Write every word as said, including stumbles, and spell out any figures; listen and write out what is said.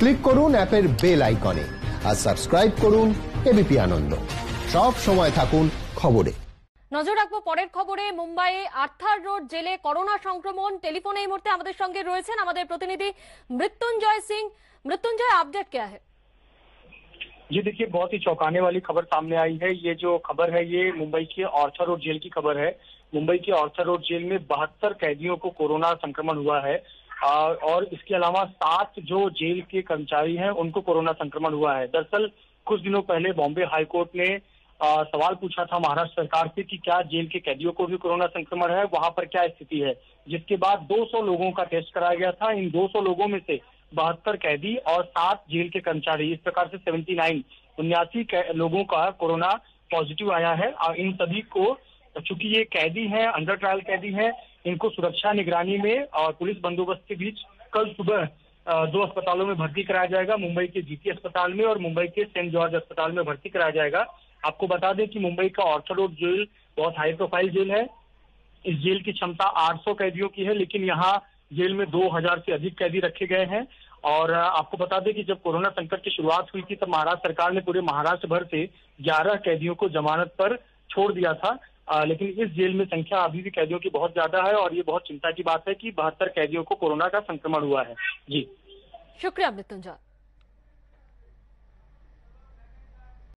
Click করুন অ্যাপের bell আইকনে আর সাবস্ক্রাইব করুন এবিপি আনন্দ। সব সময় থাকুন খবরে। নজর রাখবো পরের খবরে। মুম্বাইয়ে আর্থার রোড জেলে করোনা সংক্রমণ। টেলিফোনে এই মুহূর্তে আমাদের সঙ্গে রয়েছেন আমাদের প্রতিনিধि मृत्युंजय सिंह। मृत्युंजय, अपडेट क्या है? जी देखिए, बहुत ही चौंकाने वाली खबर सामने आई है। ये जो खबर है ये मुंबई के आर्थर रोड जेल की खबर है। मुंबई के आर्थर रोड जेल में बहत्तर कैदियों को कोरोना संक्रमण हुआ है और इसके अलावा सात जो जेल के कर्मचारी हैं उनको कोरोना संक्रमण हुआ है। दरअसल कुछ दिनों पहले बॉम्बे हाईकोर्ट ने आ, सवाल पूछा था महाराष्ट्र सरकार से कि क्या जेल के कैदियों को भी कोरोना संक्रमण है, वहां पर क्या स्थिति है, जिसके बाद दो सौ लोगों का टेस्ट कराया गया था। इन दो सौ लोगों में से बहत्तर कैदी और सात जेल के कर्मचारी, इस प्रकार से सेवेंटी नाइन उन्यासी लोगों का कोरोना पॉजिटिव आया है। और इन सभी को, चूंकि ये कैदी हैं, अंडर ट्रायल कैदी हैं, इनको सुरक्षा निगरानी में और पुलिस बंदोबस्त के बीच कल सुबह दो अस्पतालों में भर्ती कराया जाएगा। मुंबई के जीटी अस्पताल में और मुंबई के सेंट जॉर्ज अस्पताल में भर्ती कराया जाएगा। आपको बता दें कि मुंबई का आर्थर रोड जेल बहुत हाई प्रोफाइल जेल है। इस जेल की क्षमता आठ सौ कैदियों की है, लेकिन यहाँ जेल में दो हजार से अधिक कैदी रखे गए हैं। और आपको बता दें कि जब कोरोना संकट की शुरुआत हुई थी तब महाराष्ट्र सरकार ने पूरे महाराष्ट्र भर से ग्यारह कैदियों को जमानत पर छोड़ दिया था। आ, लेकिन इस जेल में संख्या अभी भी कैदियों की बहुत ज्यादा है और ये बहुत चिंता की बात है कि बहत्तर कैदियों को कोरोना का संक्रमण हुआ है। जी शुक्रिया मृत्युंजय।